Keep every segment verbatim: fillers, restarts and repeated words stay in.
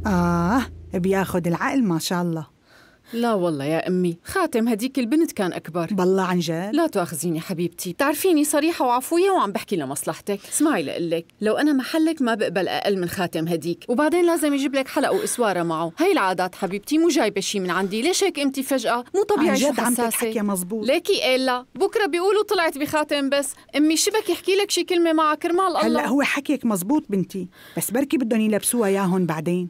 آه بياخد العقل ما شاء الله. لا والله يا أمي، خاتم هديك البنت كان أكبر. بالله عن جد؟ لا تؤاخذيني حبيبتي، تعرفيني صريحة وعفوية وعم بحكي لمصلحتك. اسمعي لقلك، لو أنا محلك ما بقبل أقل من خاتم هديك، وبعدين لازم يجيب لك حلق وإسوارة معه. هي العادات حبيبتي، مو جايبة شي من عندي. ليش هيك قمتي فجأة؟ مو طبيعي شو حساسة. عن جد عم تحكي مزبوط. ليكي إلا بكرة بيقولوا طلعت بخاتم بس. أمي شبك يحكي لك شي كلمة معها كرمال الله. هلأ هو حكيك مزبوط بنتي، بس بركي بدهم يلبسوها ياهن بعدين.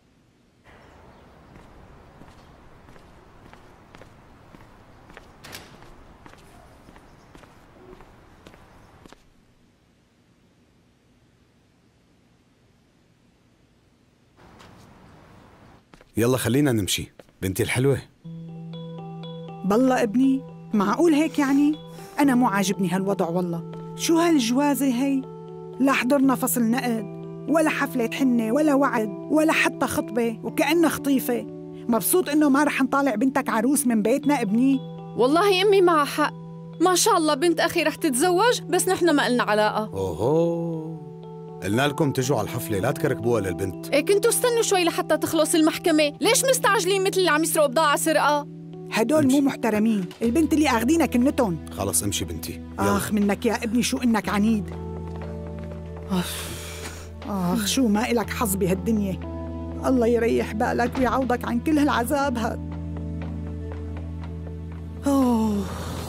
يلا خلينا نمشي بنتي الحلوة. بالله ابني معقول هيك يعني؟ أنا مو عاجبني هالوضع والله. شو هالجوازة هي؟ لا حضرنا فصل نقد ولا حفلة حنة ولا وعد ولا حتى خطبة، وكأنها خطيفة. مبسوط إنه ما رح نطالع بنتك عروس من بيتنا ابني؟ والله أمي معها حق، ما شاء الله بنت أخي رح تتزوج، بس نحن ما قلنا علاقة. أوهو، قلنا لكم تجوا على الحفلة لا تكركبوها للبنت. إيه كنتوا استنوا شوي لحتى تخلص المحكمة. ليش مستعجلين مثل اللي عم يسرقوا بضاعة سرقة؟ هدول مو محترمين، البنت اللي أخذينها كنتهم. خلص امشي بنتي. آخ منك يا ابني، شو إنك عنيد. آخ آخ شو ما إلك حظ بهالدنيا. الله يريح بالك ويعوضك عن كل هالعذاب هاد. أوه.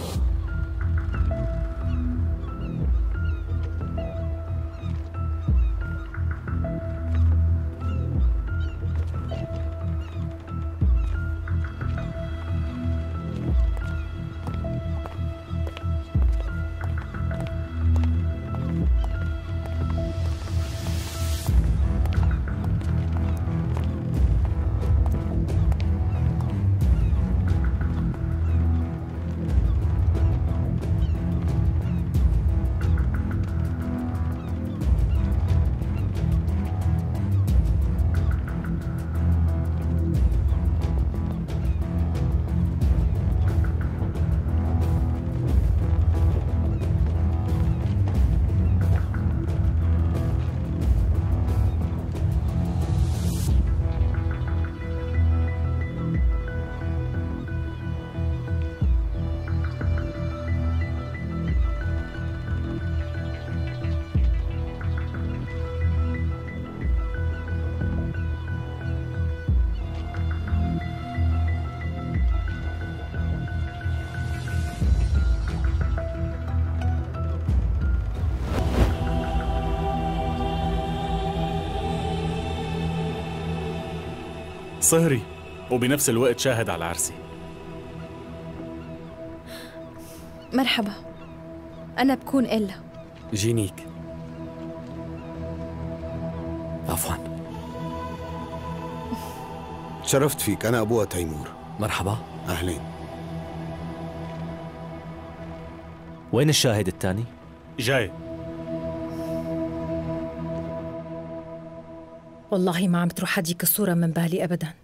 صهري وبنفس الوقت شاهد على عرسي. مرحبا، أنا بكون إلا. جينيك. عفواً. تشرفت فيك، أنا أبوها تيمور. مرحبا. أهلين. وين الشاهد الثاني؟ جاي. والله ما عم تروح هديك الصورة من بالي أبداً.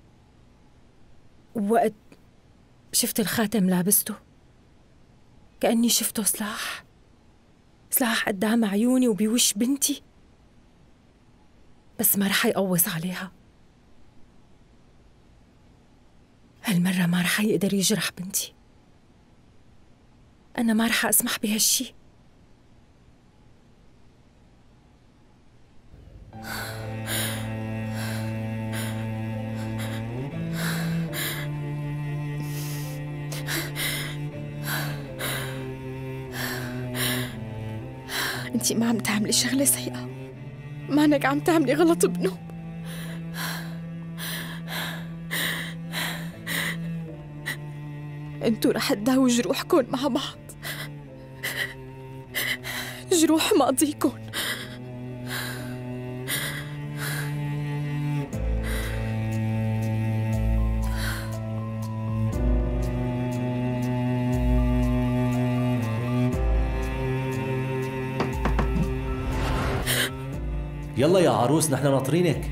وقت شفت الخاتم لابسته كأني شفته سلاح، سلاح قدام عيوني وبوش بنتي، بس ما رح يقوص عليها. هالمرة ما رح يقدر يجرح بنتي. أنا ما رح أسمح بهالشي. انتي ما عم تعملي شغلة سيئة، مانك عم تعملي غلط بنوب. انتو رح تداووا جروحكن مع بعض، جروح ماضيكن. يلا يا عروس نحن ناطرينك.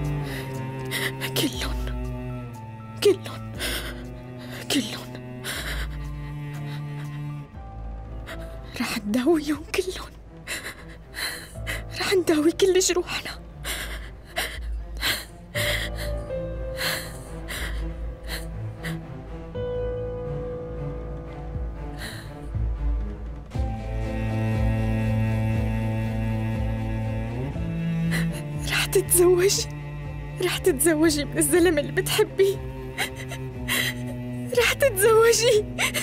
كلن كلن كلن رح نداويهم كلهم، رح نداوي كل جروحنا. رح تتزوجي، رح تتزوجي من الزلمة اللي بتحبيه، رح تتزوجي.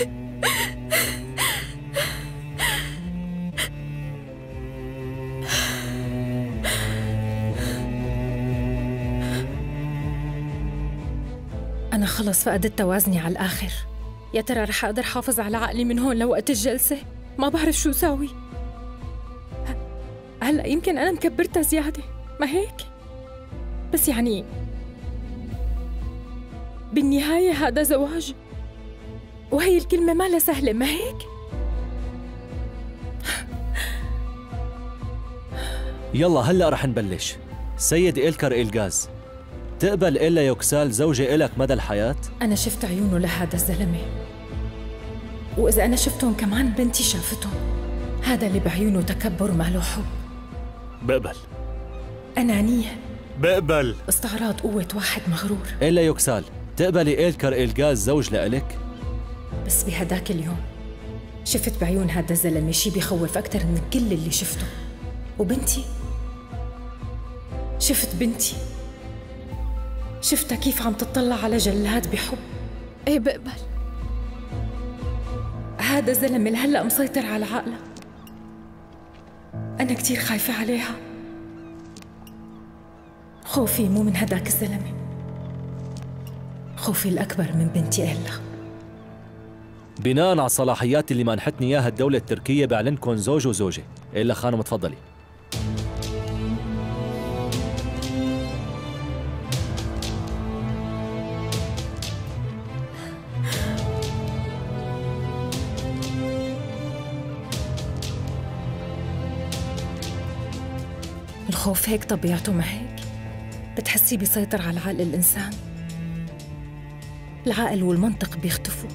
أنا خلص فقدت توازني على الآخر. يا ترى رح أقدر حافظ على عقلي من هون لوقت الجلسة؟ ما بعرف شو ساوي. هلأ يمكن أنا مكبرتها زيادة، ما هيك؟ بس يعني بالنهاية هذا زواج، وهي الكلمة ما لها سهلة، ما هيك؟ يلا هلا رح نبلش. سيد إلكر إلغاز، تقبل إلا يوكسال زوجة إلك مدى الحياة؟ أنا شفت عيونه لهذا الزلمة، وإذا أنا شفتهم كمان بنتي شافتهم. هذا اللي بعيونه تكبر ما له حب، بقبل. أنانية، بقبل. استعراض قوة واحد مغرور. إلا يوكسال، تقبلي إلكر إلغاز زوج لإلك؟ بس بهداك اليوم شفت بعيون هذا الزلمة شي بيخوف أكتر من كل اللي شفته. وبنتي، شفت بنتي، شفتها كيف عم تطلع على جلاد بحب. ايه بقبل. هذا الزلمة اللي هلأ مسيطر على عقلها، أنا كتير خايفة عليها. خوفي مو من هداك الزلمة، خوفي الأكبر من بنتي إلا. بناء على الصلاحيات اللي منحتني إياها الدولة التركية بعلنكم زوج وزوجة. إلا خانم تفضلي. الخوف هيك طبيعته، ما هيك؟ بتحسي بيسيطر على عقل الإنسان، العقل والمنطق بيختفوا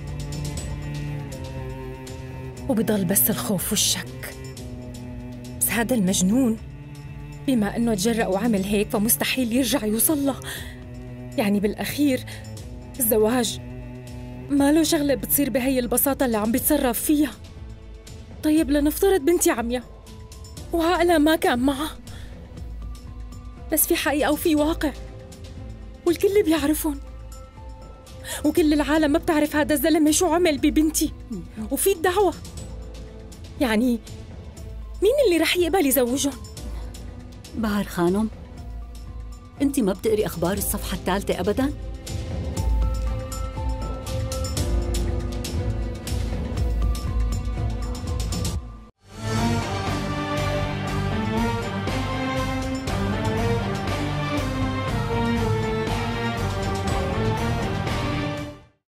وبضل بس الخوف والشك. بس هذا المجنون بما أنه تجرأ وعمل هيك فمستحيل يرجع يوصل له. يعني بالأخير الزواج ما له شغلة بتصير بهي البساطة اللي عم بيتصرف فيها. طيب لنفترض بنتي عمياء وعقلها ما كان معها، بس في حقيقة وفي واقع والكل بيعرفون، وكل العالم ما بتعرف هذا الزلمة شو عمل ببنتي، وفي الدعوة. يعني مين اللي رح يقبل يزوجهم؟ بهار خانم، انت ما بتقري اخبار الصفحة الثالثة ابدا؟